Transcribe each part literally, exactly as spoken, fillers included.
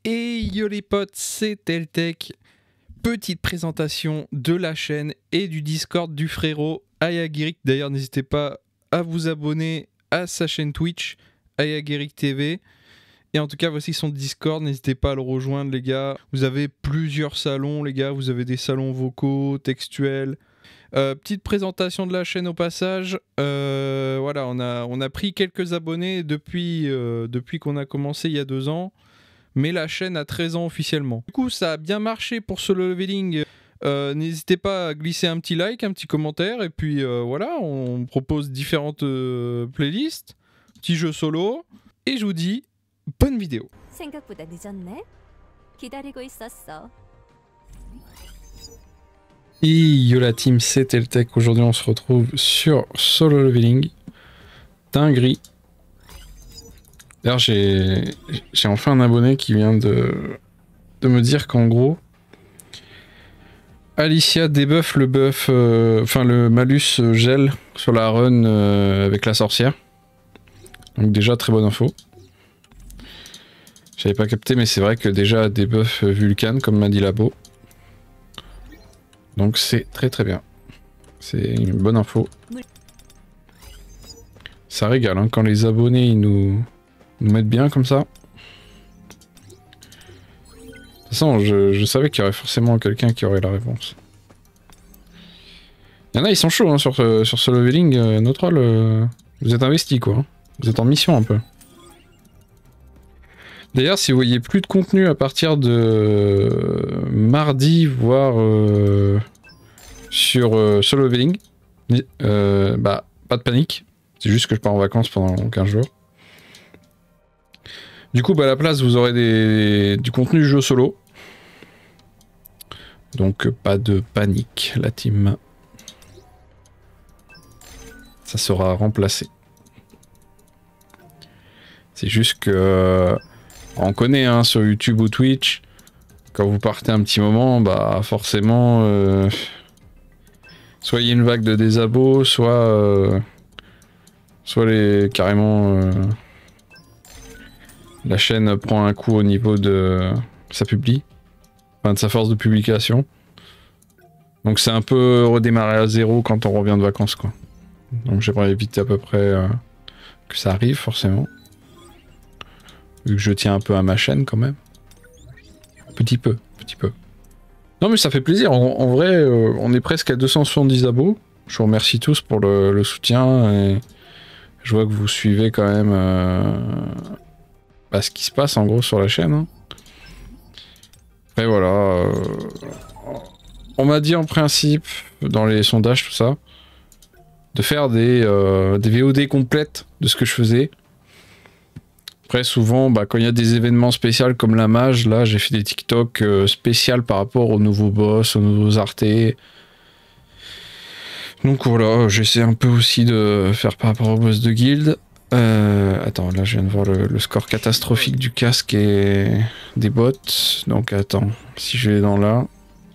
Et yo les potes, c'est Teltech. Petite présentation de la chaîne et du Discord du frérot Ayagirik. D'ailleurs, n'hésitez pas à vous abonner à sa chaîne Twitch, Ayagirik T V. Et en tout cas, voici son Discord. N'hésitez pas à le rejoindre, les gars. Vous avez plusieurs salons, les gars. Vous avez des salons vocaux, textuels. Euh, petite présentation de la chaîne au passage. Euh, voilà, on a, on a pris quelques abonnés depuis, euh, depuis qu'on a commencé il y a deux ans. Mais la chaîne a treize ans officiellement. Du coup, ça a bien marché pour Solo Leveling. Euh, N'hésitez pas à glisser un petit like, un petit commentaire. Et puis euh, voilà, on propose différentes euh, playlists, petits jeux solo. Et je vous dis, bonne vidéo. 생각보다 늦었네. 기다리고 있었어. Et yo la team, c'est Teltech. Aujourd'hui, on se retrouve sur Solo Leveling. Dinguerie. D'ailleurs, j'ai j'ai enfin un abonné qui vient de, de me dire qu'en gros, Alicia débuffe le buff, euh, enfin le malus gel sur la run euh, avec la sorcière. Donc déjà, très bonne info. J'avais pas capté, mais c'est vrai que déjà débuff Vulcan, comme m'a dit Labo. Donc c'est très très bien. C'est une bonne info. Ça régale hein, quand les abonnés ils nous... nous mettre bien comme ça. De toute façon, je, je savais qu'il y aurait forcément quelqu'un qui aurait la réponse. Il y en a, ils sont chauds hein, sur, sur ce leveling. Euh, nos trolls, euh, vous êtes investis quoi. Hein. Vous êtes en mission un peu. D'ailleurs, si vous voyez plus de contenu à partir de mardi, voire euh, sur euh, ce leveling, euh, bah, pas de panique. C'est juste que je pars en vacances pendant quinze jours. Du coup, bah, à la place, vous aurez des, du contenu jeu solo. Donc, pas de panique, la team. Ça sera remplacé. C'est juste que... Euh, on connaît hein, sur YouTube ou Twitch, quand vous partez un petit moment, bah forcément... Euh, soit il y a une vague de désabos, soit... Euh, soit les... carrément... Euh, la chaîne prend un coup au niveau de sa publi, enfin de sa force de publication. Donc c'est un peu redémarrer à zéro quand on revient de vacances quoi. Donc j'aimerais éviter à peu près euh, que ça arrive forcément. Vu que je tiens un peu à ma chaîne quand même. Petit peu, petit peu. Non mais ça fait plaisir, en, en vrai euh, on est presque à deux cent soixante-dix abos. Je vous remercie tous pour le, le soutien et je vois que vous suivez quand même... Euh, Bah, ce qui se passe en gros sur la chaîne. Hein. Et voilà. Euh, on m'a dit en principe, dans les sondages, tout ça, de faire des, euh, des V O D complètes de ce que je faisais. Après, souvent, bah, quand il y a des événements spéciaux comme la mage, là, j'ai fait des TikTok euh, spéciaux par rapport aux nouveaux boss, aux nouveaux artés. Donc voilà, j'essaie un peu aussi de faire par rapport aux boss de guild. Euh, attends, là je viens de voir le, le score catastrophique du casque et des bots. Donc attends, si je vais dans là.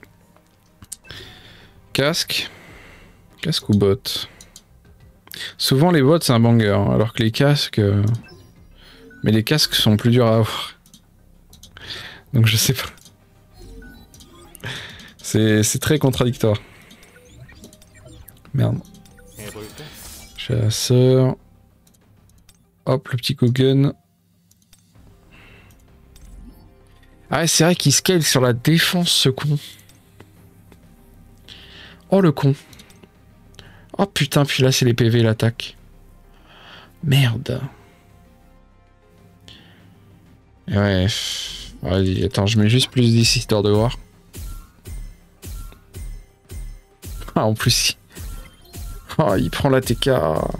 Casque. Casque ou bot? Souvent les bots c'est un banger, alors que les casques... Euh... Mais les casques sont plus durs à avoir. Donc je sais pas. C'est très contradictoire. Merde. Chasseur... Hop, le petit Kogen. Ah, c'est vrai qu'il scale sur la défense, ce con. Oh, le con. Oh, putain, puis là, c'est les P V, l'attaque. Merde. Ouais. Allez, attends, je mets juste plus dix histoire de voir. Ah, en plus, il... Oh, il prend la T K...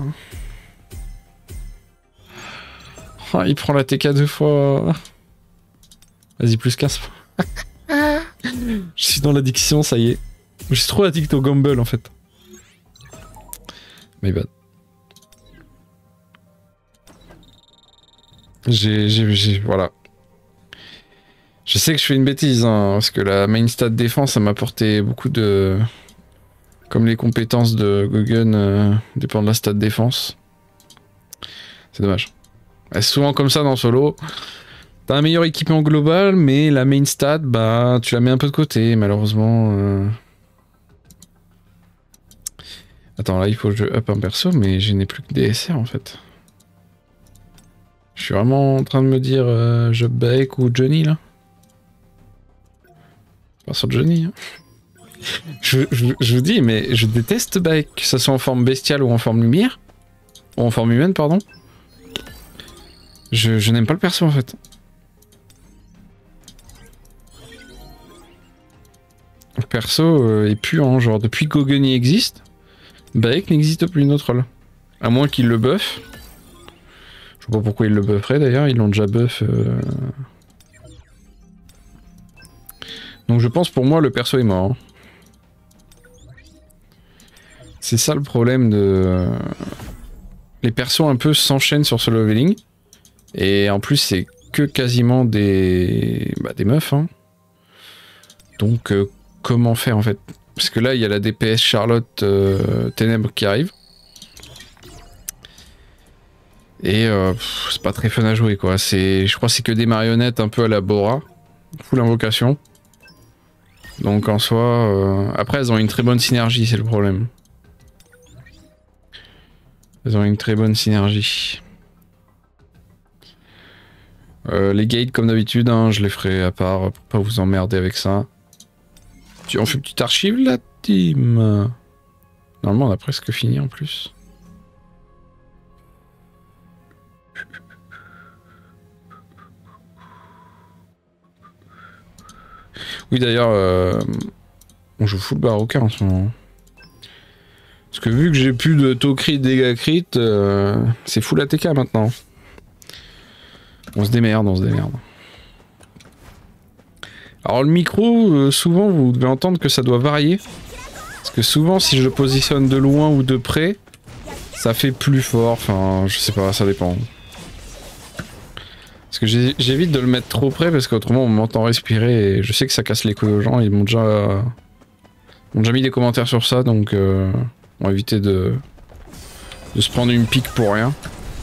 Oh, il prend la T K deux fois. Vas-y, plus quinze fois. Je suis dans l'addiction, ça y est. Je suis trop addict au Gamble en fait. My bad. J'ai... j'ai... Voilà. Je sais que je fais une bêtise, hein, parce que la main stat défense, ça m'a apporté beaucoup de... Comme les compétences de Gogen euh, dépendent de la stat défense. C'est dommage. C'est souvent comme ça dans solo. T'as un meilleur équipement global, mais la main stat, bah, tu la mets un peu de côté, malheureusement. Euh... Attends, là, il faut que je up un perso, mais je n'ai plus que des S R, en fait. Je suis vraiment en train de me dire, euh, je Baek ou Johnny, là. Pas sur Johnny, hein. je, je, je vous dis, mais je déteste Baek, que ce soit en forme bestiale ou en forme lumière. Ou en forme humaine, pardon. Je, je n'aime pas le perso, en fait. Le perso euh, est puant, genre depuis qu'Ogeni existe, Baek n'existe plus notre rôle. À moins qu'il le buff. Je sais pas pourquoi ils le bufferaient d'ailleurs, ils l'ont déjà buff. Euh... Donc je pense pour moi le perso est mort. C'est ça le problème de... Les persos un peu s'enchaînent sur ce leveling. Et en plus c'est que quasiment des... Bah, des meufs. Hein. Donc... Euh... Comment faire en fait? Parce que là il y a la D P S Charlotte euh, Ténèbres qui arrive. Et euh, c'est pas très fun à jouer quoi. Je crois que c'est que des marionnettes un peu à la Bora. Full invocation. Donc en soi... Euh... Après elles ont une très bonne synergie, c'est le problème. Elles ont une très bonne synergie. Euh, les gates comme d'habitude, hein, je les ferai à part pour pas vous emmerder avec ça. On fait une petite archive la team. Normalement on a presque fini en plus. Oui d'ailleurs euh, on joue full Baroka en ce moment. Parce que vu que j'ai plus de taux crit, dégâts crit, euh, c'est full A T K maintenant. On se démerde, on se démerde. Alors le micro, euh, souvent vous devez entendre que ça doit varier. Parce que souvent si je le positionne de loin ou de près, ça fait plus fort, enfin je sais pas, ça dépend. Parce que j'évite de le mettre trop près parce qu'autrement on m'entend respirer et je sais que ça casse les couilles aux gens, ils m'ont déjà... m'ont déjà mis des commentaires sur ça donc euh, on va éviter de... de se prendre une pique pour rien.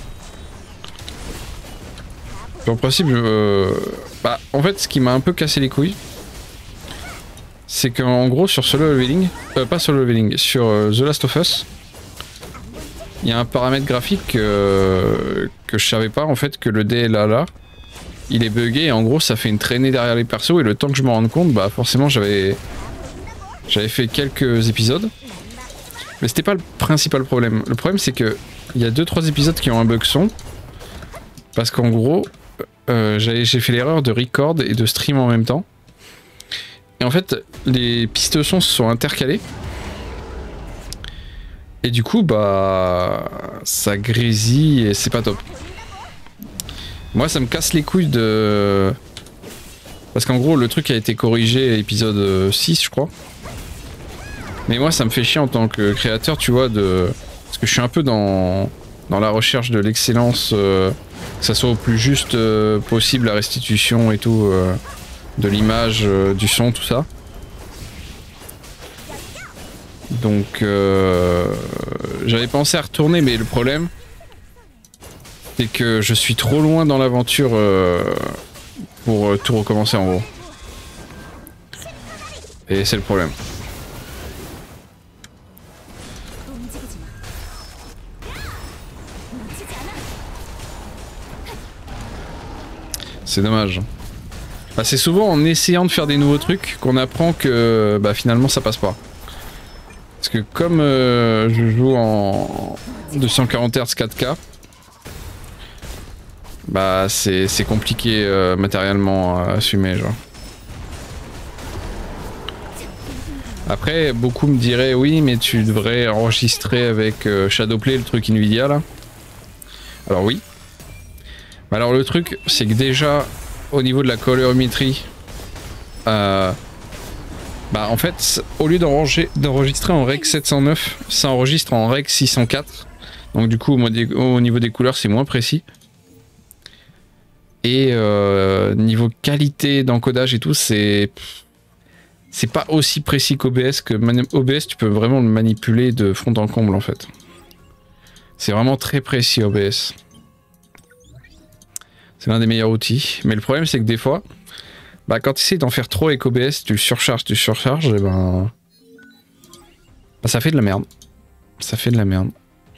En principe, euh... bah, en fait, ce qui m'a un peu cassé les couilles, c'est qu'en gros, sur solo leveling, euh, pas solo leveling, sur euh, The Last of Us, il y a un paramètre graphique euh, que je savais pas, en fait, que le D L A là, il est bugué et en gros, ça fait une traînée derrière les persos et le temps que je me rende compte, bah forcément, j'avais j'avais fait quelques épisodes, mais c'était pas le principal problème. Le problème, c'est que il y a deux trois épisodes qui ont un bug son, parce qu'en gros, Euh, j'ai fait l'erreur de record et de stream en même temps. Et en fait, les pistes son se sont intercalées. Et du coup, bah... ça grésille et c'est pas top. Moi, ça me casse les couilles de... Parce qu'en gros, le truc a été corrigé à l'épisode six, je crois. Mais moi, ça me fait chier en tant que créateur, tu vois, de... Parce que je suis un peu dans, dans la recherche de l'excellence... Euh... Que ça soit au plus juste euh, possible la restitution et tout euh, de l'image, euh, du son, tout ça. Donc euh, j'avais pensé à retourner mais le problème c'est que je suis trop loin dans l'aventure euh, pour euh, tout recommencer en gros. Et c'est le problème. C'est dommage. Bah, c'est souvent en essayant de faire des nouveaux trucs qu'on apprend que bah, finalement ça passe pas. Parce que comme euh, je joue en deux cent quarante hertz quatre K, bah c'est compliqué euh, matériellement à assumer genre. Après beaucoup me diraient oui mais tu devrais enregistrer avec euh, Shadowplay, le truc Nvidia là. Alors oui. Alors le truc c'est que déjà au niveau de la colorimétrie, euh, bah en fait au lieu d'enregistrer en rec sept cent neuf, ça enregistre en rec six cent quatre. Donc du coup au, des, au niveau des couleurs c'est moins précis. Et euh, niveau qualité d'encodage et tout c'est... C'est pas aussi précis qu'O B S, que O B S tu peux vraiment le manipuler de fond en comble en fait. C'est vraiment très précis O B S. C'est l'un des meilleurs outils. Mais le problème, c'est que des fois, bah, quand tu essaies d'en faire trop avec O B S, tu le surcharges, tu le surcharges, et ben... bah, ça fait de la merde. Ça fait de la merde.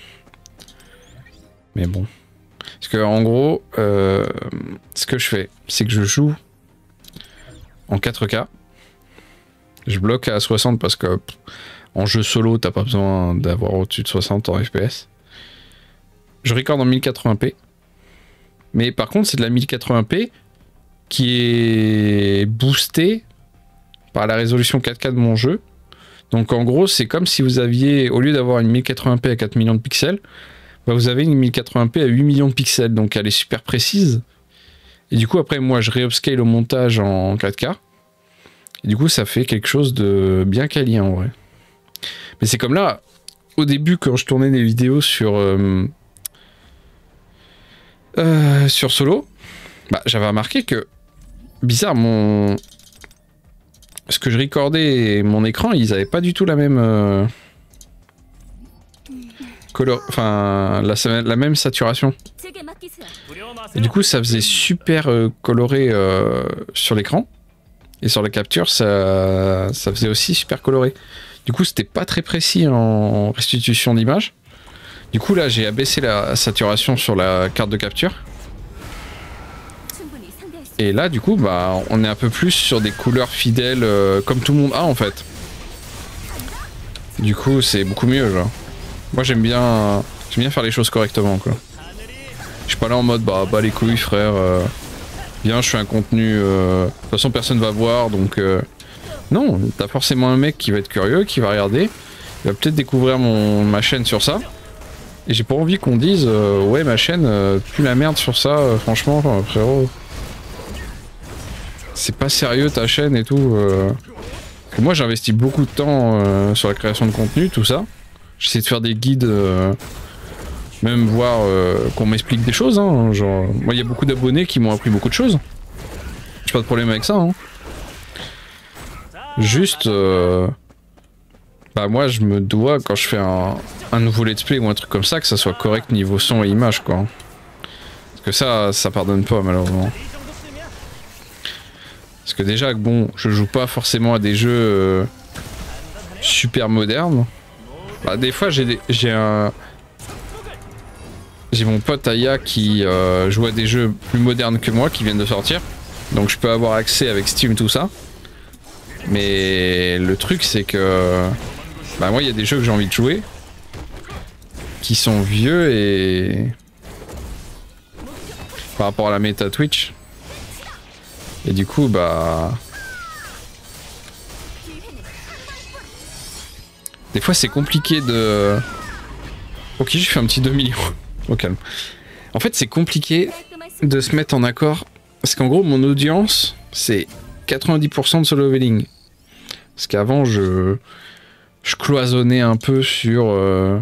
Mais bon. Parce que en gros, euh, ce que je fais, c'est que je joue en quatre K. Je bloque à soixante parce que pff, en jeu solo, t'as pas besoin d'avoir au-dessus de soixante en F P S. Je recorde en mille quatre-vingts p. Mais par contre, c'est de la mille quatre-vingts p qui est boostée par la résolution quatre K de mon jeu. Donc en gros, c'est comme si vous aviez, au lieu d'avoir une mille quatre-vingts p à quatre millions de pixels, bah vous avez une mille quatre-vingts p à huit millions de pixels. Donc elle est super précise. Et du coup, après, moi, je réupscale au montage en quatre K. Et du coup, ça fait quelque chose de bien quali en vrai. Mais c'est comme là, au début, quand je tournais des vidéos sur, euh, euh, sur Solo, bah, j'avais remarqué que, bizarre, mon... ce que je recordais et mon écran, ils avaient pas du tout la même... Euh... Color... Enfin, la, la même saturation. Et du coup, ça faisait super euh, coloré euh, sur l'écran. Et sur la capture, ça, ça faisait aussi super coloré. Du coup, c'était pas très précis en restitution d'image. Du coup, là, j'ai abaissé la saturation sur la carte de capture. Et là, du coup, bah, on est un peu plus sur des couleurs fidèles, euh, comme tout le monde a, en fait. Du coup, c'est beaucoup mieux, genre. Moi, j'aime bien, j'aime bien faire les choses correctement, quoi. Je suis pas là en mode, bah, bah les couilles, frère. Euh, viens, je fais un contenu... Euh, de toute façon, personne va voir, donc... Euh, non, t'as forcément un mec qui va être curieux, qui va regarder. Il va peut-être découvrir mon, ma chaîne sur ça. Et j'ai pas envie qu'on dise, euh, ouais, ma chaîne, euh, pue la merde sur ça, euh, franchement, euh, frérot. C'est pas sérieux ta chaîne et tout. Euh. Moi, j'investis beaucoup de temps euh, sur la création de contenu, tout ça. J'essaie de faire des guides, euh, même voir euh, qu'on m'explique des choses. Hein, genre, moi, il y a beaucoup d'abonnés qui m'ont appris beaucoup de choses. J'ai pas de problème avec ça. Hein. Juste, euh, bah moi, je me dois quand je fais un, un nouveau let's play ou un truc comme ça, que ça soit correct niveau son et image, quoi. Parce que ça, ça pardonne pas malheureusement. Parce que déjà, bon, je joue pas forcément à des jeux euh, super modernes. Bah, des fois, j'ai j'ai un... J'ai mon pote Aya qui euh, joue à des jeux plus modernes que moi, qui viennent de sortir. Donc je peux avoir accès avec Steam, tout ça. Mais le truc, c'est que... Bah moi, il y a des jeux que j'ai envie de jouer, qui sont vieux et... Par rapport à la méta Twitch. Et du coup, bah... Des fois, c'est compliqué de... Ok, j'ai fait un petit deux millions. Au calme. En fait, c'est compliqué de se mettre en accord. Parce qu'en gros, mon audience, c'est quatre-vingt-dix pour cent de solo leveling. Parce qu'avant, je... Je cloisonnais un peu sur... Euh...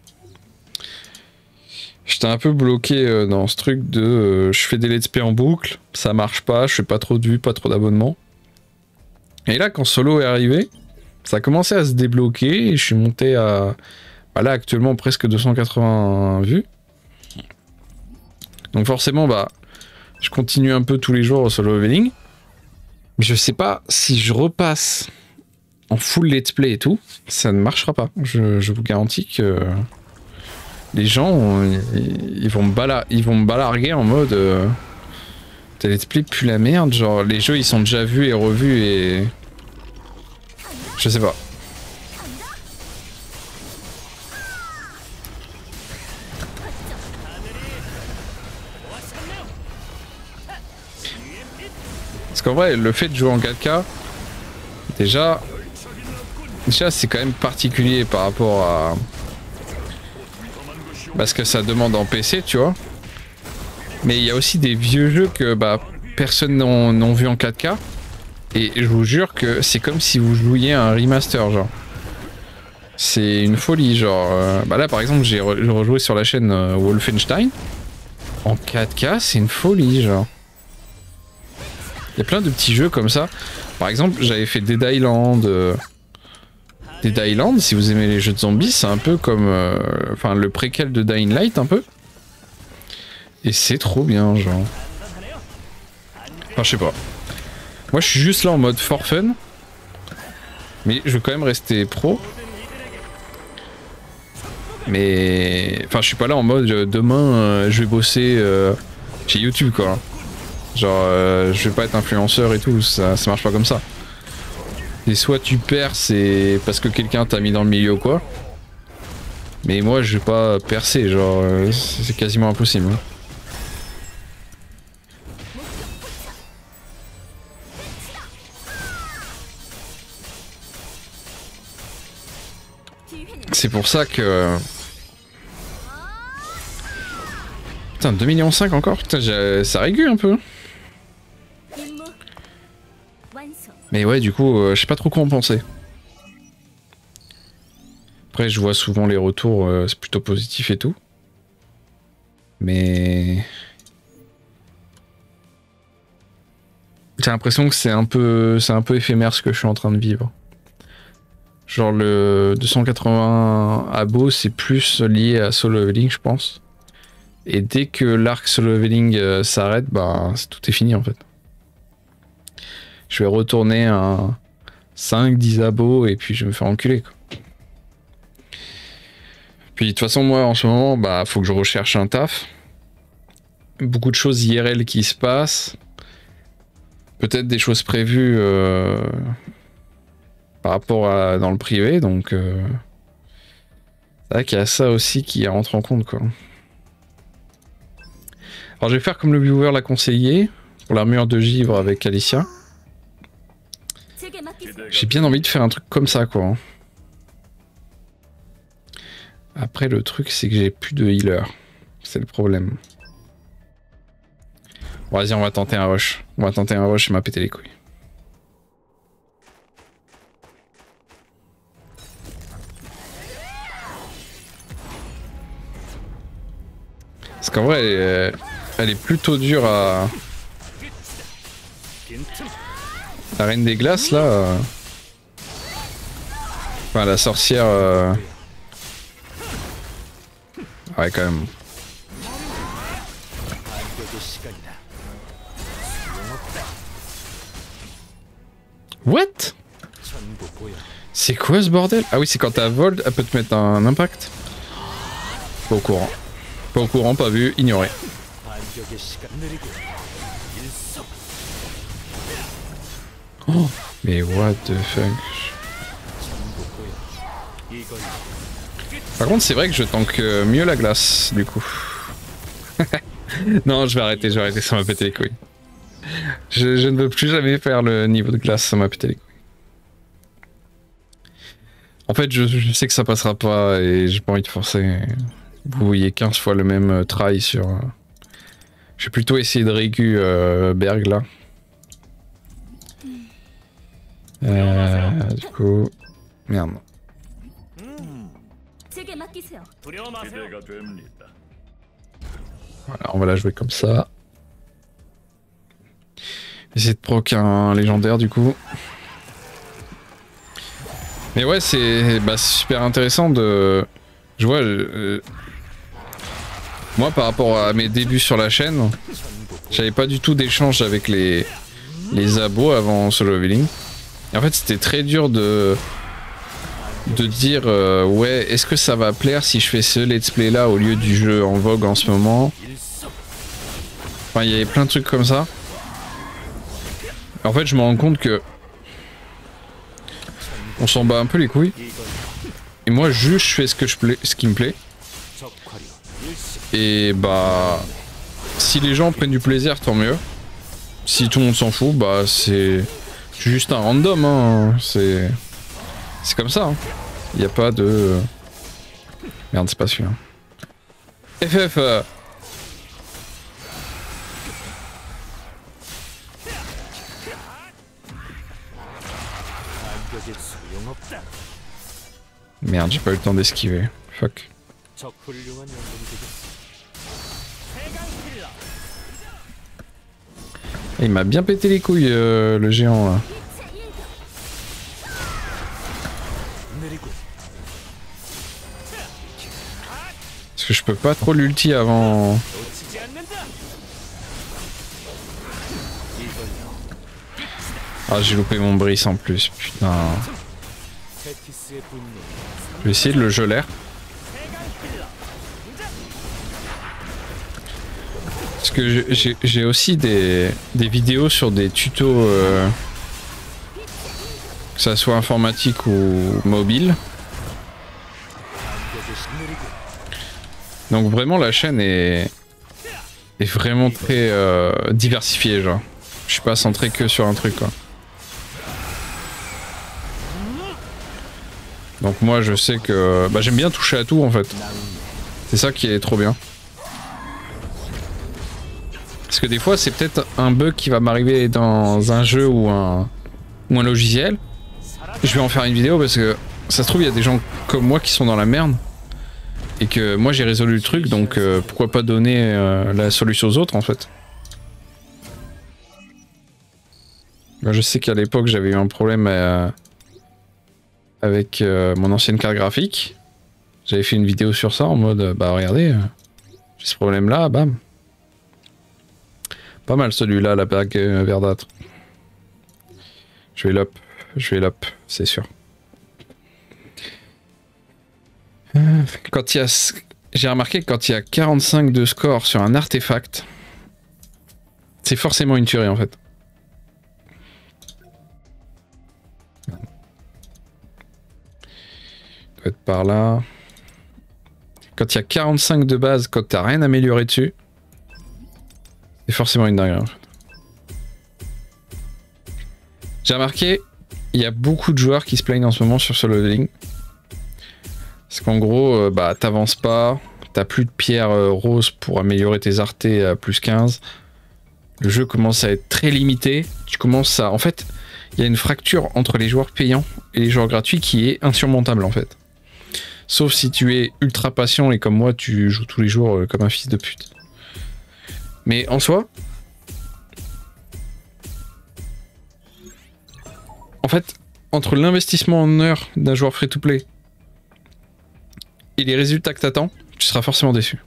J'étais un peu bloqué euh, dans ce truc de... Euh, je fais des let's play en boucle, ça marche pas, je fais pas trop de vues, pas trop d'abonnements. Et là, quand Solo est arrivé, ça a commencé à se débloquer et je suis monté à... Bah là, actuellement, presque deux cent quatre-vingts vues. Donc forcément, bah... Je continue un peu tous les jours au solo leveling. Mais je sais pas si je repasse en full let's play et tout, ça ne marchera pas. Je, je vous garantis que... Les gens, ils, ils, vont me bala ils vont me balarguer en mode euh, tes let's play pue la merde, genre les jeux ils sont déjà vus et revus et... Je sais pas. Parce qu'en vrai, le fait de jouer en quatre K, déjà, déjà c'est quand même particulier par rapport à... Parce que ça demande en P C, tu vois. Mais il y a aussi des vieux jeux que bah, personne n'ont vu en quatre K. Et je vous jure que c'est comme si vous jouiez à un remaster, genre. C'est une folie, genre. Euh, bah là, par exemple, j'ai re rejoué sur la chaîne euh, Wolfenstein. En quatre K, c'est une folie, genre. Il y a plein de petits jeux comme ça. Par exemple, j'avais fait Dead Island... Euh, Dead Island, si vous aimez les jeux de zombies, c'est un peu comme euh, enfin le préquel de Dying Light un peu. Et c'est trop bien, genre. Enfin, je sais pas. Moi, je suis juste là en mode for fun. Mais je veux quand même rester pro. Mais... Enfin, je suis pas là en mode euh, demain, euh, je vais bosser euh, chez YouTube, quoi. Genre, euh, je vais pas être influenceur et tout, ça, ça marche pas comme ça. Et soit tu perds, c'est parce que quelqu'un t'a mis dans le milieu ou quoi. Mais moi, je vais pas percer, genre, euh, c'est quasiment impossible. Hein. C'est pour ça que... Putain, deux millions cinq encore? Putain, ça régule un peu. Mais ouais, du coup, euh, je sais pas trop quoi en penser. Après, je vois souvent les retours, euh, c'est plutôt positif et tout. Mais... J'ai l'impression que c'est un peu, c'est un peu éphémère ce que je suis en train de vivre. Genre le deux cent quatre-vingts abos, c'est plus lié à Solo Leveling, je pense. Et dès que l'arc Solo Leveling euh, s'arrête, bah tout est fini en fait. Je vais retourner à cinq dix abos et puis je vais me faire enculer, quoi. Puis de toute façon, moi en ce moment, bah faut que je recherche un taf. Beaucoup de choses I R L qui se passent. Peut-être des choses prévues euh, par rapport à dans le privé, donc euh, c'est vrai qu'il y a ça aussi qui rentre en compte, quoi. Alors je vais faire comme le viewer l'a conseillé pour l'armure de givre avec Alicia. J'ai bien envie de faire un truc comme ça, quoi. Après le truc c'est que j'ai plus de healer, c'est le problème. Bon, vas-y, on va tenter un rush. On va tenter un rush et m'a pété les couilles. Parce qu'en vrai, elle est, elle est plutôt dure à... La reine des glaces, là... Euh... Enfin, la sorcière... Euh... Ouais, quand même. What? C'est quoi ce bordel? Ah oui, c'est quand t'as Vold, elle peut te mettre un impact. Pas au courant. Pas au courant, pas vu, ignoré. Oh, mais what the fuck? Par contre, c'est vrai que je tank mieux la glace, du coup. Non, je vais arrêter, je vais arrêter, ça m'a pété les couilles. Je, je ne veux plus jamais faire le niveau de glace, ça m'a pété les couilles. En fait, je, je sais que ça passera pas et j'ai pas envie de forcer. Vous voyez quinze fois le même try sur... Euh... Je vais plutôt essayer de régu euh, Berg là. Euh, du coup... Merde. Voilà, on va la jouer comme ça. Essayer de proc un légendaire du coup. Mais ouais, c'est bah, super intéressant de... Je vois... Euh... Moi, par rapport à mes débuts sur la chaîne, j'avais pas du tout d'échange avec les... les abos avant Solo Leveling. En fait, c'était très dur de... de dire euh, ouais, est-ce que ça va plaire si je fais ce let's play là au lieu du jeu en vogue en ce moment. Enfin, il y avait plein de trucs comme ça. En fait, je me rends compte que on s'en bat un peu les couilles. Et moi, juste, je fais ce que je plais, ce qui me plaît. Et bah, si les gens prennent du plaisir, tant mieux. Si tout le monde s'en fout, bah c'est juste un random. Hein. C'est c'est comme ça. Il hein. n'y a pas de... Merde, c'est pas celui-là. F F euh... Merde, j'ai pas eu le temps d'esquiver. Fuck. Il m'a bien pété les couilles, euh, le géant là. Parce que je peux pas trop l'ulti avant. Ah, j'ai loupé mon bris en plus, putain. Je vais essayer de le geler. Parce que j'ai aussi des, des vidéos sur des tutos, euh, que ça soit informatique ou mobile. Donc vraiment la chaîne est, est vraiment très euh, diversifiée, genre. Je suis pas centré que sur un truc, quoi. Donc moi je sais que bah, j'aime bien toucher à tout en fait. C'est ça qui est trop bien. Parce que des fois c'est peut-être un bug qui va m'arriver dans un jeu ou un, ou un logiciel. Je vais en faire une vidéo parce que ça se trouve il y a des gens comme moi qui sont dans la merde. Et que moi j'ai résolu le truc, donc euh, pourquoi pas donner euh, la solution aux autres en fait. Bah, je sais qu'à l'époque j'avais eu un problème à... avec euh, mon ancienne carte graphique. J'avais fait une vidéo sur ça en mode euh, bah regardez, euh, j'ai ce problème là, bam. Pas mal celui-là, la bague euh, verdâtre. Je vais l'up, je vais l'up, c'est sûr. Euh, quand il y a, j'ai remarqué que quand il y a quarante-cinq de score sur un artefact, c'est forcément une tuerie en fait. Doit être par là. Quand il y a quarante-cinq de base, quand t'as rien amélioré dessus, c'est forcément une dinguerie en fait. J'ai remarqué, il y a beaucoup de joueurs qui se plaignent en ce moment sur ce leveling. Parce qu'en gros, euh, bah t'avances pas, t'as plus de pierres euh, roses pour améliorer tes artés à plus quinze. Le jeu commence à être très limité. Tu commences à... En fait, il y a une fracture entre les joueurs payants et les joueurs gratuits qui est insurmontable en fait. Sauf si tu es ultra patient et comme moi, tu joues tous les jours euh, comme un fils de pute. Mais en soi... En fait, entre l'investissement en heure d'un joueur free-to-play et les résultats que t'attends, tu seras forcément déçu.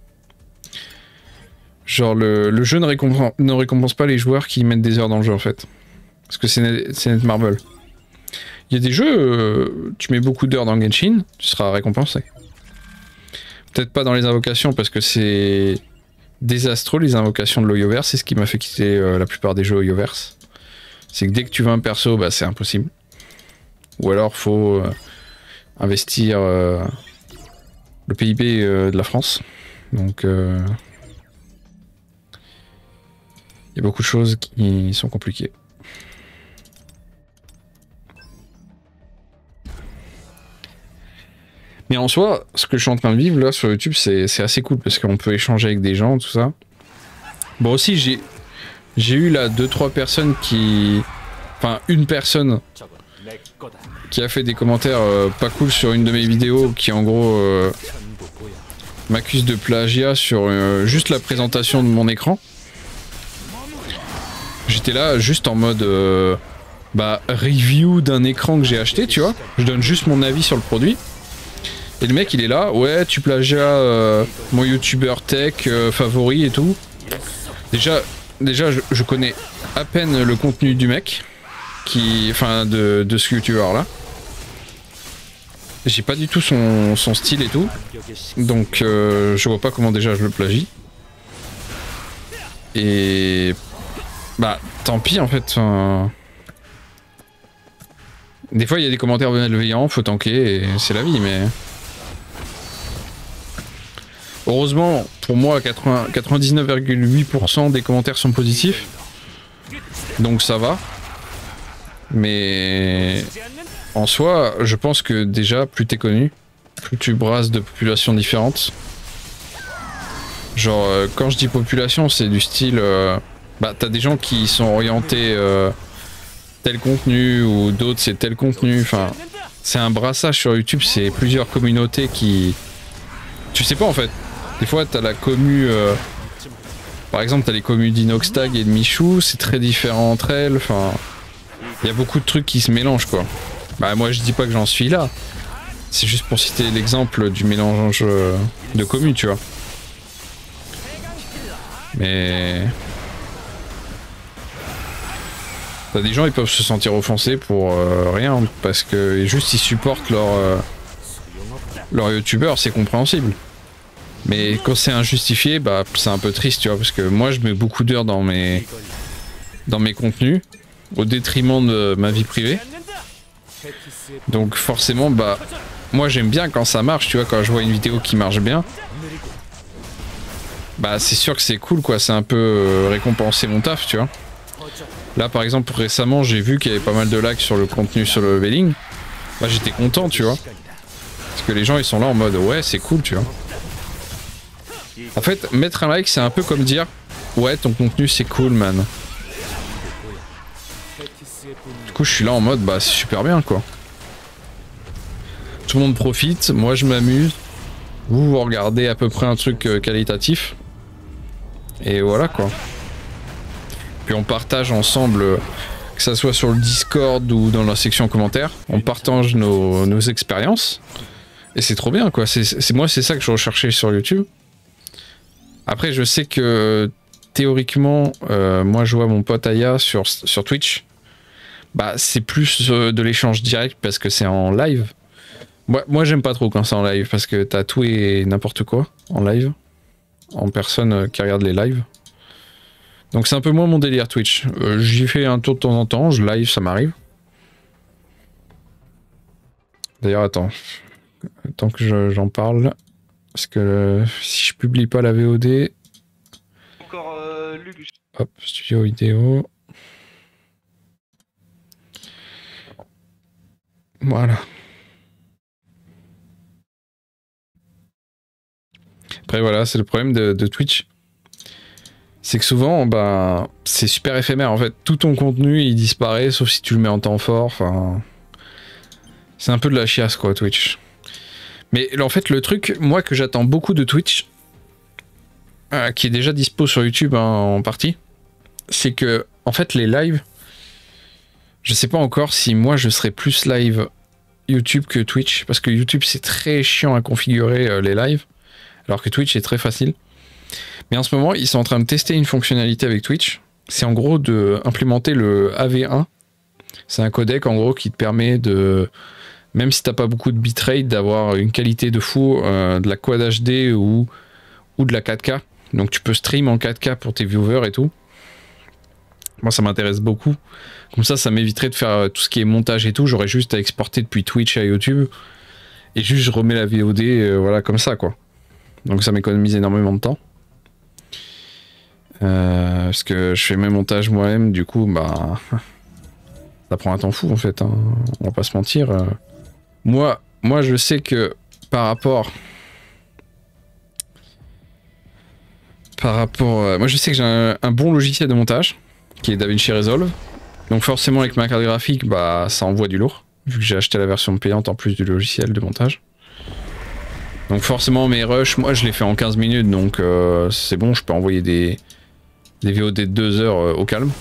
Genre le, le jeu ne récompense, ne récompense pas les joueurs qui mettent des heures dans le jeu en fait. Parce que c'est Netmarble. Il y a des jeux, euh, tu mets beaucoup d'heures dans Genshin, tu seras récompensé. Peut-être pas dans les invocations parce que c'est désastreux les invocations de l'Oyoverse, c'est ce qui m'a fait quitter euh, la plupart des jeux Oyoverse. C'est que dès que tu veux un perso, bah, c'est impossible. Ou alors faut euh, investir euh, le P I B euh, de la France. Donc euh, il y a beaucoup de choses qui sont compliquées. Mais en soi, ce que je suis en train de vivre là sur YouTube, c'est assez cool parce qu'on peut échanger avec des gens, tout ça. Bon aussi, j'ai j'ai eu là deux trois personnes qui... Enfin, une personne qui a fait des commentaires euh, pas cool sur une de mes vidéos qui en gros euh, m'accuse de plagiat sur euh, juste la présentation de mon écran. J'étais là juste en mode euh, bah review d'un écran que j'ai acheté, tu vois. Je donne juste mon avis sur le produit. Et le mec il est là, ouais tu plagias euh, mon youtubeur tech euh, favori et tout. Déjà, déjà je, je connais à peine le contenu du mec, qui, enfin de, de ce youtubeur là. J'ai pas du tout son, son style et tout. Donc euh, je vois pas comment déjà je le plagie. Et... Bah tant pis en fait. Euh... Des fois il y a des commentaires malveillants, faut tanker et c'est la vie mais... Heureusement, pour moi, quatre-vingt-dix-neuf virgule huit pour cent des commentaires sont positifs. Donc ça va. Mais en soi, je pense que déjà, plus t'es connu, plus tu brasses de populations différentes. Genre, euh, quand je dis population, c'est du style... Euh, bah, t'as des gens qui sont orientés euh, tel contenu, ou d'autres c'est tel contenu. Enfin, c'est un brassage sur YouTube, c'est plusieurs communautés qui... Tu sais pas en fait. Des fois, t'as la commu... Euh... Par exemple, t'as les communes d'Inoxtag et de Michou, c'est très différent entre elles, enfin... Il y a beaucoup de trucs qui se mélangent, quoi. Bah, moi, je dis pas que j'en suis là. C'est juste pour citer l'exemple du mélange euh, de communes, tu vois. Mais... T'as des gens, ils peuvent se sentir offensés pour euh, rien, parce que juste ils supportent leur, euh, leur youtubeur, c'est compréhensible. Mais quand c'est injustifié, bah c'est un peu triste, tu vois, parce que moi je mets beaucoup d'heures dans mes, dans mes contenus, au détriment de ma vie privée. Donc forcément, bah moi j'aime bien quand ça marche, tu vois, quand je vois une vidéo qui marche bien. Bah c'est sûr que c'est cool, quoi, c'est un peu euh, récompenser mon taf, tu vois. Là par exemple récemment j'ai vu qu'il y avait pas mal de likes sur le contenu sur le leveling. Bah j'étais content, tu vois. Parce que les gens ils sont là en mode ouais c'est cool, tu vois. En fait mettre un like c'est un peu comme dire ouais ton contenu c'est cool man. Du coup je suis là en mode bah c'est super bien quoi. Tout le monde profite, moi je m'amuse. Vous vous regardez à peu près un truc euh, qualitatif. Et voilà quoi. Puis on partage ensemble, euh, que ça soit sur le Discord ou dans la section commentaires, on partage nos, nos expériences. Et c'est trop bien quoi, c'est moi c'est ça que je recherchais sur YouTube. Après je sais que théoriquement, euh, moi je vois mon pote Aya sur, sur Twitch. Bah c'est plus euh, de l'échange direct parce que c'est en live. Moi, moi j'aime pas trop quand c'est en live parce que t'as tout et n'importe quoi en live. En personne euh, qui regarde les lives. Donc c'est un peu moins mon délire Twitch. Euh, J'y fais un tour de temps en temps, je live, ça m'arrive. D'ailleurs, attends. Tant que j'en parle. Parce que euh, si je publie pas la V O D... Encore euh, Luc. Hop, studio vidéo. Voilà. Après voilà, c'est le problème de, de Twitch. C'est que souvent, bah, c'est super éphémère. En fait, tout ton contenu, il disparaît, sauf si tu le mets en temps fort. Enfin, c'est un peu de la chiasse, quoi, Twitch. Mais en fait, le truc, moi, que j'attends beaucoup de Twitch, euh, qui est déjà dispo sur YouTube hein, en partie, c'est que, en fait, les lives, je sais pas encore si moi, je serais plus live YouTube que Twitch, parce que YouTube, c'est très chiant à configurer euh, les lives, alors que Twitch est très facile. Mais en ce moment, ils sont en train de tester une fonctionnalité avec Twitch. C'est en gros de implémenter le A V un. C'est un codec en gros qui te permet de, même si t'as pas beaucoup de bitrate, d'avoir une qualité de fou, euh, de la Quad H D ou, ou de la quatre K. Donc tu peux stream en quatre K pour tes viewers et tout. Moi ça m'intéresse beaucoup. Comme ça, ça m'éviterait de faire tout ce qui est montage et tout. J'aurais juste à exporter depuis Twitch à YouTube. Et juste je remets la V O D, euh, voilà, comme ça quoi. Donc ça m'économise énormément de temps. Euh, parce que je fais mes montages moi-même, du coup, bah, ça prend un temps fou en fait. Hein. On va pas se mentir. Euh, moi, moi, je sais que par rapport, par rapport, euh, moi, je sais que j'ai un, un bon logiciel de montage qui est DaVinci Resolve. Donc forcément, avec ma carte graphique, bah, ça envoie du lourd. Vu que j'ai acheté la version payante en plus du logiciel de montage. Donc forcément, mes rushs, moi, je les fais en quinze minutes, donc euh, c'est bon, je peux envoyer des des V O D de deux heures euh, au calme.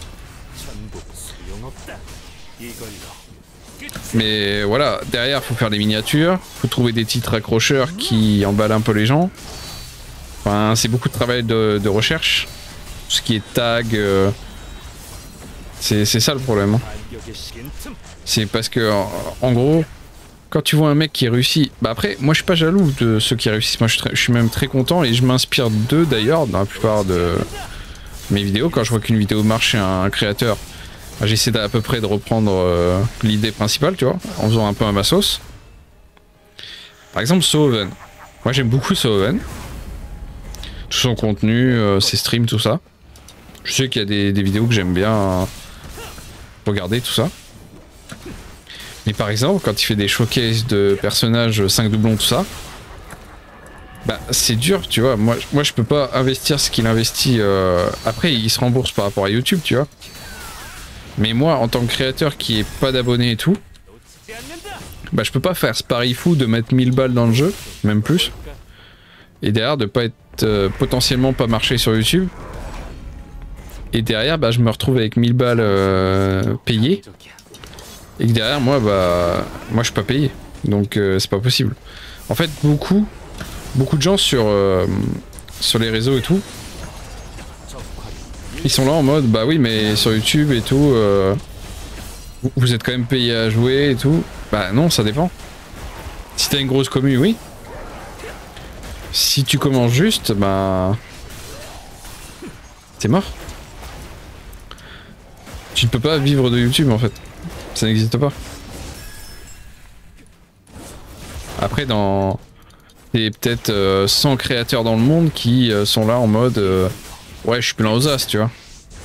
Mais voilà, derrière faut faire des miniatures, faut trouver des titres accrocheurs qui emballent un peu les gens. Enfin, c'est beaucoup de travail de, de recherche. Tout ce qui est tag, euh, c'est ça le problème. Hein. C'est parce que, en, en gros, quand tu vois un mec qui réussit... Bah après, moi je suis pas jaloux de ceux qui réussissent, moi je suis, très, je suis même très content et je m'inspire d'eux d'ailleurs dans la plupart de mes vidéos. Quand je vois qu'une vidéo marche chez un créateur, j'essaie à peu près de reprendre euh, l'idée principale, tu vois, en faisant un peu à ma sauce. Par exemple, Sohoven. Moi j'aime beaucoup Sohoven. Tout son contenu, euh, ses streams, tout ça. Je sais qu'il y a des, des vidéos que j'aime bien euh, regarder, tout ça. Mais par exemple, quand il fait des showcases de personnages cinq doublons, tout ça, bah c'est dur, tu vois. Moi, moi je peux pas investir ce qu'il investit. Euh... Après, il se rembourse par rapport à YouTube, tu vois. Mais moi, en tant que créateur qui est pas d'abonnés et tout, bah je peux pas faire ce pari fou de mettre mille balles dans le jeu, même plus. Et derrière, de pas être euh, potentiellement pas marcher sur YouTube. Et derrière, bah je me retrouve avec mille balles euh, payées. Et que derrière, moi, bah, moi je suis pas payé. Donc euh, c'est pas possible. En fait, beaucoup, beaucoup de gens sur, euh, sur les réseaux et tout, ils sont là en mode, bah oui, mais sur YouTube et tout, euh, vous, vous êtes quand même payé à jouer et tout. Bah non, ça dépend. Si t'as une grosse commu, oui. Si tu commences juste, bah... t'es mort. Tu ne peux pas vivre de YouTube en fait. Ça n'existe pas. Après, dans... il y a peut-être euh, cent créateurs dans le monde qui euh, sont là en mode... Euh... ouais, je suis plein aux as, tu vois.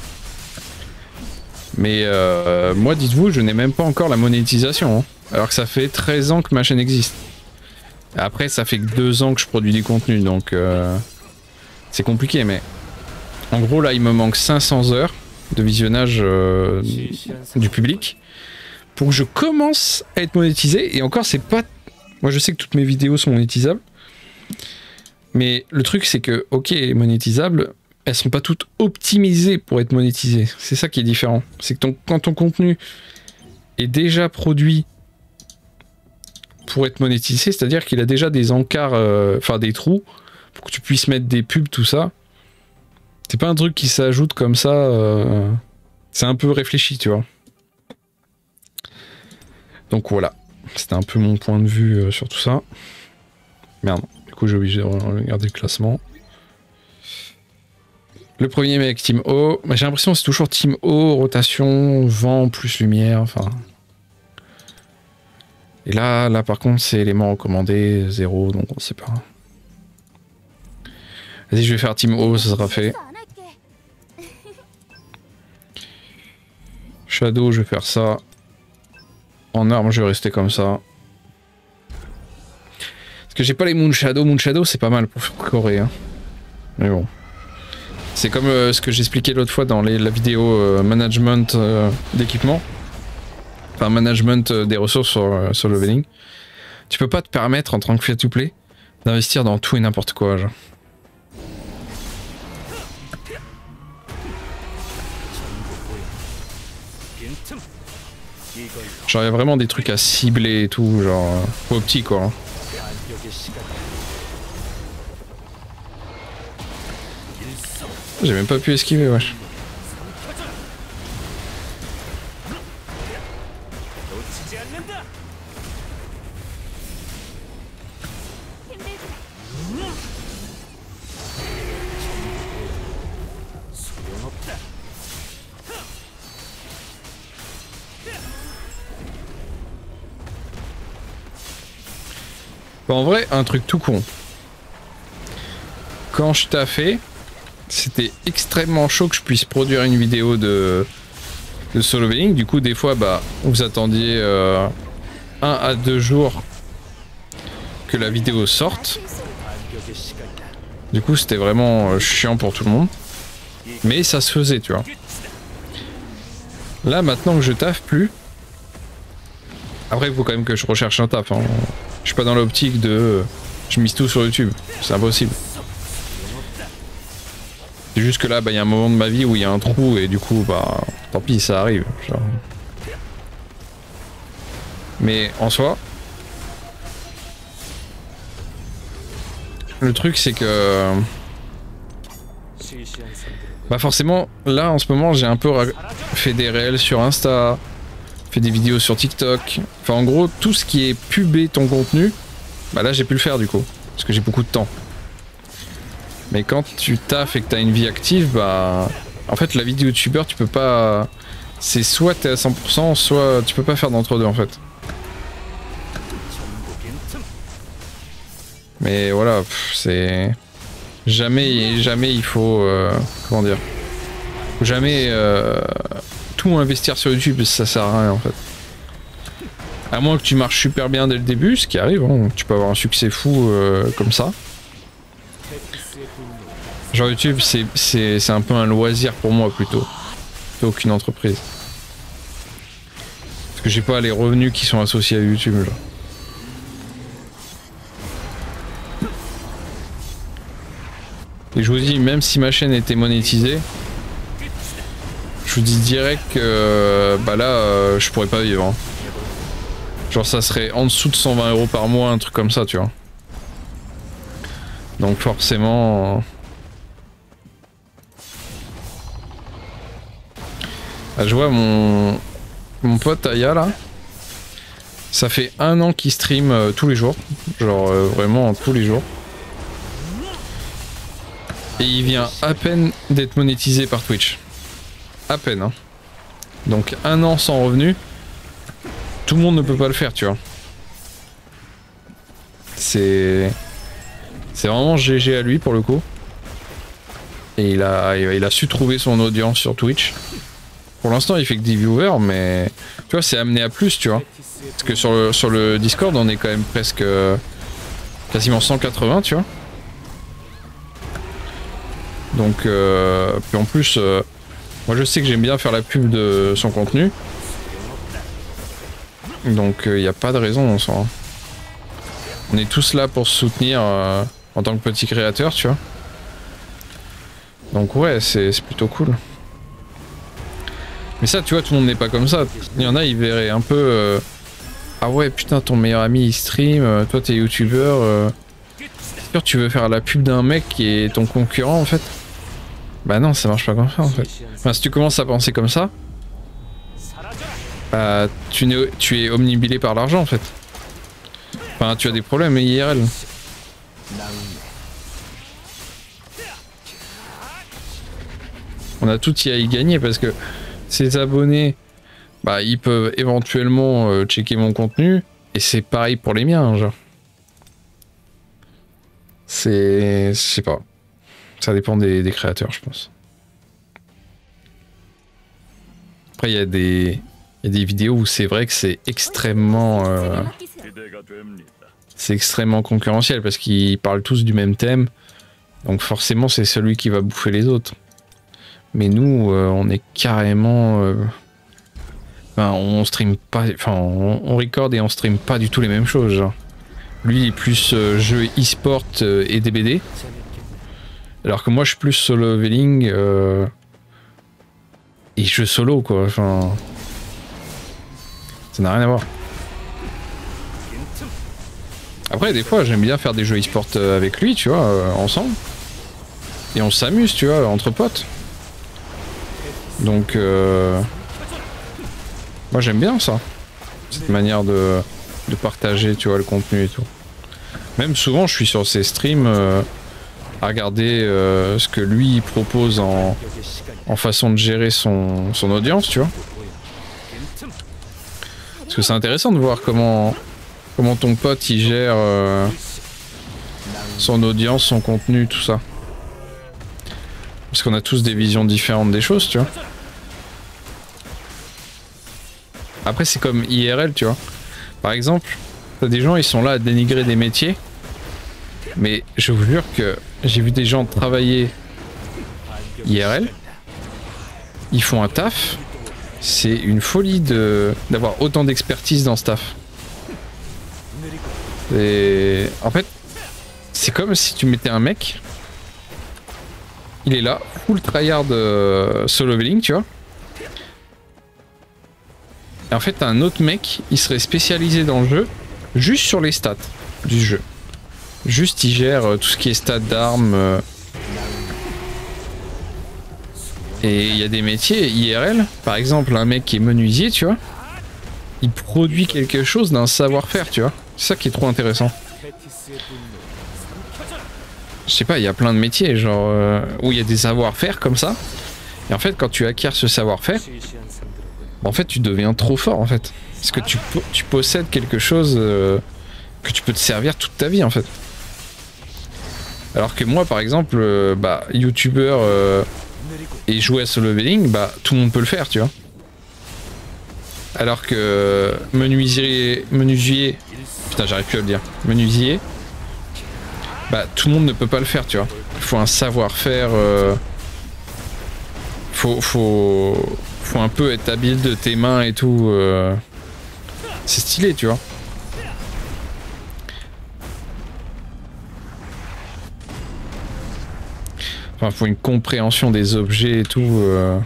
Mais euh, moi, dites-vous, je n'ai même pas encore la monétisation. Hein. Alors que ça fait treize ans que ma chaîne existe. Après, ça fait que deux ans que je produis du contenu, donc... Euh... c'est compliqué, mais... En gros, là, il me manque cinq cents heures de visionnage euh, du public pour que je commence à être monétisé. Et encore, c'est pas... Moi, je sais que toutes mes vidéos sont monétisables. Mais le truc, c'est que, ok, monétisables, elles sont pas toutes optimisées pour être monétisées. C'est ça qui est différent. C'est que ton, quand ton contenu est déjà produit pour être monétisé, c'est-à-dire qu'il a déjà des encarts, euh, enfin des trous, pour que tu puisses mettre des pubs, tout ça. C'est pas un truc qui s'ajoute comme ça. Euh... C'est un peu réfléchi, tu vois. Donc voilà. C'était un peu mon point de vue euh, sur tout ça. Merde. Du coup, j'ai obligé de regarder le classement. Le premier mec, Team O. Bah, j'ai l'impression que c'est toujours Team O, rotation, vent plus lumière. Enfin. Et là, là par contre, c'est élément recommandé, zéro, donc on sait pas. Vas-y, je vais faire Team O, ça sera fait. Shadow, je vais faire ça. En arme, je vais rester comme ça. Parce que j'ai pas les Moon Shadow. Moon Shadow, c'est pas mal pour faire Corée. Hein. Mais bon. C'est comme euh, ce que j'expliquais l'autre fois dans les, la vidéo euh, management euh, d'équipement. Enfin, management euh, des ressources sur, euh, sur leveling. Tu peux pas te permettre, en tant que free-to-play, d'investir dans tout et n'importe quoi. Genre. Genre, il y a vraiment des trucs à cibler et tout, genre, euh, au petit quoi. Hein. J'ai même pas pu esquiver, wesh. Bon, en vrai, un truc tout con. Quand je taffais, c'était extrêmement chaud que je puisse produire une vidéo de, de solo leveling. Du coup, des fois, bah, vous attendiez euh, un à deux jours que la vidéo sorte. Du coup, c'était vraiment euh, chiant pour tout le monde. Mais ça se faisait, tu vois. Là, maintenant que je taffe plus... Après, il faut quand même que je recherche un taf. Hein. Je suis pas dans l'optique de... Euh, je mise tout sur YouTube. C'est impossible. C'est juste que là, bah, y a un moment de ma vie où il y a un trou et du coup, bah, tant pis, ça arrive. Genre. Mais en soi, le truc c'est que, bah forcément, là en ce moment, j'ai un peu fait des réels sur Insta, fait des vidéos sur TikTok. Enfin, en gros, tout ce qui est pubé ton contenu, bah là, j'ai pu le faire du coup, parce que j'ai beaucoup de temps. Mais quand tu taffes et que t'as une vie active, bah... En fait, la vie de youtubeur, tu peux pas... C'est soit t'es à cent pour cent, soit tu peux pas faire d'entre deux, en fait. Mais voilà, c'est... Jamais, jamais il faut... Euh... Comment dire? Jamais... Euh... Tout investir sur YouTube, ça sert à rien, en fait. À moins que tu marches super bien dès le début, ce qui arrive, hein. Tu peux avoir un succès fou euh, comme ça. Genre YouTube, c'est un peu un loisir pour moi plutôt. Plutôt qu'une entreprise. Parce que j'ai pas les revenus qui sont associés à YouTube. Genre. Et je vous dis, même si ma chaîne était monétisée, je vous dis direct que euh, bah là, euh, je pourrais pas vivre. Hein. Genre ça serait en dessous de cent vingt euros par mois, un truc comme ça, tu vois. Donc forcément... Euh... Ah, je vois mon... mon pote Aya là, ça fait un an qu'il stream euh, tous les jours. Genre euh, vraiment tous les jours. Et il vient à peine d'être monétisé par Twitch. À peine, hein. Donc un an sans revenu, tout le monde ne peut pas le faire, tu vois. C'est... C'est vraiment G G à lui pour le coup. Et il a, il a su trouver son audience sur Twitch. Pour l'instant il fait que dix viewers, mais tu vois c'est amené à plus, tu vois. Parce que sur le, sur le Discord on est quand même presque euh, quasiment cent quatre-vingts, tu vois. Donc euh, puis en plus euh, moi je sais que j'aime bien faire la pub de son contenu. Donc il euh, n'y a pas de raison on s'en... On est tous là pour se soutenir euh, en tant que petit créateur, tu vois. Donc ouais, c'est plutôt cool. Mais ça, tu vois, tout le monde n'est pas comme ça. Il y en a, ils verraient un peu... Euh, ah ouais, putain, ton meilleur ami, il stream, euh, toi, t'es youtubeur. Euh, c'est sûr, tu veux faire la pub d'un mec qui est ton concurrent, en fait. Bah non, ça marche pas comme ça, en fait. Enfin, si tu commences à penser comme ça, bah, tu, es, tu es omnibilé par l'argent, en fait. Enfin, tu as des problèmes I R L. On a tout y à y gagner parce que ces abonnés, bah, ils peuvent éventuellement euh, checker mon contenu et c'est pareil pour les miens, genre. C'est... Je sais pas. Ça dépend des, des créateurs, je pense. Après, il y a des... Il y a des vidéos où c'est vrai que c'est extrêmement... Euh... C'est extrêmement concurrentiel parce qu'ils parlent tous du même thème. Donc forcément, c'est celui qui va bouffer les autres. Mais nous, euh, on est carrément... Euh... Enfin, on stream pas... Enfin, on, on record et on stream pas du tout les mêmes choses, genre. Lui, il est plus euh, jeu e-sport euh, et D B D. Alors que moi, je suis plus solo leveling euh... et jeu solo, quoi. Enfin... Ça n'a rien à voir. Après, des fois, j'aime bien faire des jeux e-sport avec lui, tu vois, euh, ensemble. Et on s'amuse, tu vois, entre potes. Donc, euh... moi, j'aime bien ça. Cette manière de, de partager, tu vois, le contenu et tout. Même souvent, je suis sur ses streams euh, à regarder euh, ce que lui propose en, en façon de gérer son, son audience, tu vois. Parce que c'est intéressant de voir comment... Comment ton pote il gère euh, son audience, son contenu, tout ça. Parce qu'on a tous des visions différentes des choses, tu vois. Après c'est comme I R L, tu vois. Par exemple, t'as des gens ils sont là à dénigrer des métiers. Mais je vous jure que j'ai vu des gens travailler I R L. Ils font un taf. C'est une folie de d'avoir autant d'expertise dans ce taf. Et en fait, c'est comme si tu mettais un mec, il est là, full tryhard euh, solo leveling, tu vois. Et en fait, un autre mec, il serait spécialisé dans le jeu, juste sur les stats du jeu. Juste, il gère euh, tout ce qui est stats d'armes. Euh... Et il y a des métiers I R L, par exemple, un mec qui est menuisier, tu vois. Il produit quelque chose d'un savoir-faire, tu vois. C'est ça qui est trop intéressant. Je sais pas, il y a plein de métiers, genre, euh, où il y a des savoir-faire comme ça. Et en fait, quand tu acquiers ce savoir-faire, en fait, tu deviens trop fort, en fait. Parce que tu, tu possèdes quelque chose euh, que tu peux te servir toute ta vie, en fait. Alors que moi, par exemple, euh, bah, youtubeur euh, et jouer à solo leveling, bah, tout le monde peut le faire, tu vois. Alors que menuisier, menuisier, putain j'arrive plus à le dire, menuisier, bah tout le monde ne peut pas le faire, tu vois. Il faut un savoir-faire, euh, faut, faut, faut un peu être habile de tes mains et tout. Euh, c'est stylé, tu vois. Enfin, faut une compréhension des objets et tout. Euh.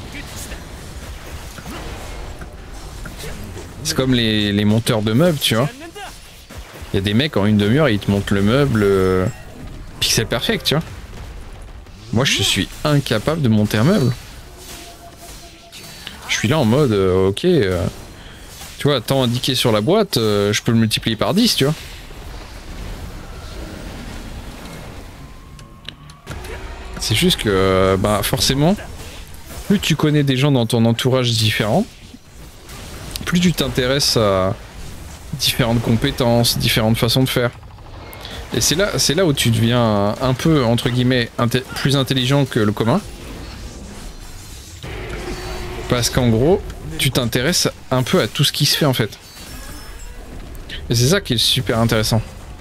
C'est comme les, les monteurs de meubles, tu vois. Il y a des mecs en une demi-heure, ils te montent le meuble euh, pixel perfect, tu vois. Moi, je suis incapable de monter un meuble. Je suis là en mode, euh, ok, euh, tu vois, temps indiqué sur la boîte, euh, je peux le multiplier par dix, tu vois. C'est juste que, euh, bah forcément, plus tu connais des gens dans ton entourage différents, plus tu t'intéresses à différentes compétences, différentes façons de faire. Et c'est là, c'est là où tu deviens un peu, entre guillemets, inté- plus intelligent que le commun. Parce qu'en gros, tu t'intéresses un peu à tout ce qui se fait en fait. Et c'est ça qui est super intéressant.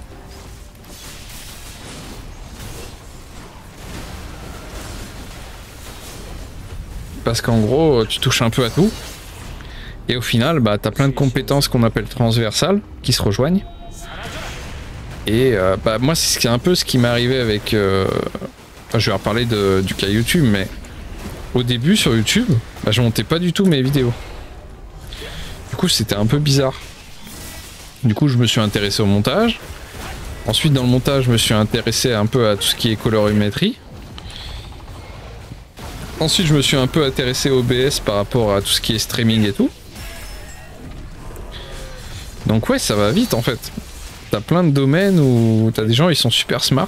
Parce qu'en gros, tu touches un peu à tout. Et au final, bah, t'as plein de compétences qu'on appelle transversales qui se rejoignent. Et euh, bah, moi, c'est un peu ce qui m'est arrivé avec... Euh... Enfin, je vais reparler de, du cas YouTube, mais au début sur YouTube, bah, je montais pas du tout mes vidéos. Du coup, c'était un peu bizarre. Du coup, je me suis intéressé au montage. Ensuite, dans le montage, je me suis intéressé un peu à tout ce qui est colorimétrie. Ensuite, je me suis un peu intéressé au O B S par rapport à tout ce qui est streaming et tout. Donc ouais, ça va vite en fait. T'as plein de domaines où t'as des gens, ils sont super smart.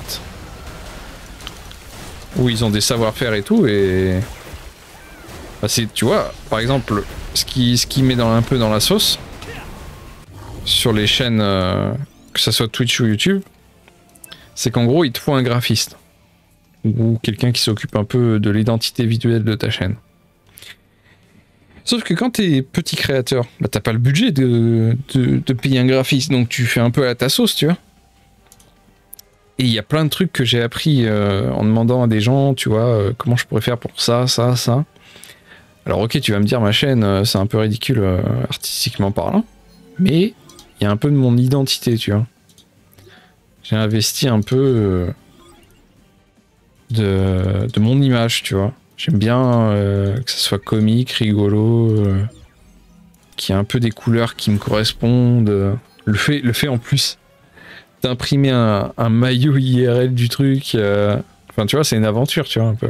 Où ils ont des savoir-faire et tout, et... Bah, c'est, tu vois, par exemple, ce qui, ce qui met dans, un peu dans la sauce, sur les chaînes, euh, que ça soit Twitch ou YouTube, c'est qu'en gros, il te faut un graphiste. Ou quelqu'un qui s'occupe un peu de l'identité visuelle de ta chaîne. Sauf que quand t'es petit créateur, bah t'as pas le budget de, de, de payer un graphiste, donc tu fais un peu à ta sauce, tu vois. Et il y a plein de trucs que j'ai appris euh, en demandant à des gens, tu vois, euh, comment je pourrais faire pour ça, ça, ça. Alors ok, tu vas me dire, ma chaîne, euh, c'est un peu ridicule euh, artistiquement parlant, mais il y a un peu de mon identité, tu vois. J'ai investi un peu... Euh, De, de mon image, tu vois. J'aime bien euh, que ça soit comique, rigolo, euh, qu'il y ait un peu des couleurs qui me correspondent. Euh, le fait, le fait en plus d'imprimer un, un maillot I R L du truc, euh, enfin tu vois, c'est une aventure, tu vois, un peu.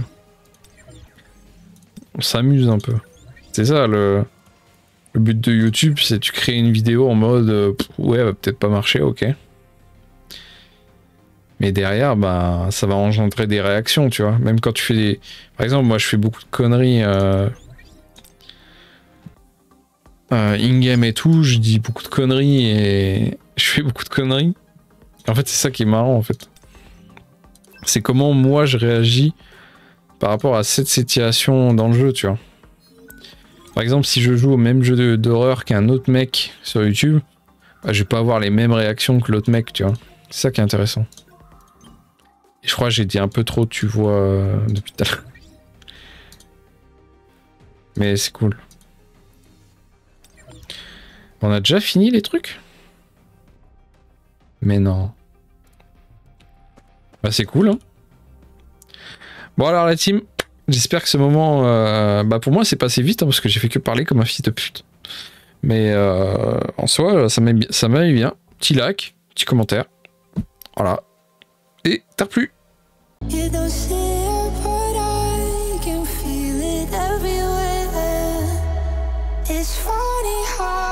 On s'amuse un peu. C'est ça le, le but de YouTube, c'est tu crées une vidéo en mode euh, pff, ouais, va peut-être pas marcher, ok. Mais derrière, bah, ça va engendrer des réactions, tu vois. Même quand tu fais des... Par exemple, moi, je fais beaucoup de conneries euh... Euh, in-game et tout. Je dis beaucoup de conneries et je fais beaucoup de conneries. En fait, c'est ça qui est marrant, en fait. C'est comment, moi, je réagis par rapport à cette situation dans le jeu, tu vois. Par exemple, si je joue au même jeu d'horreur qu'un autre mec sur YouTube, bah, je vais pas avoir les mêmes réactions que l'autre mec, tu vois. C'est ça qui est intéressant. Je crois que j'ai dit un peu trop, tu vois, euh, depuis tout à l'heure. Mais c'est cool. On a déjà fini les trucs? Mais non. Bah c'est cool, hein. Bon alors la team, j'espère que ce moment... Euh, bah pour moi c'est passé vite, hein, parce que j'ai fait que parler comme un fils de pute. Mais euh, en soi, ça m'aime bien. Petit like, petit commentaire. Voilà. Et t'as plus. You don't see it, but I can feel it everywhere. It's funny how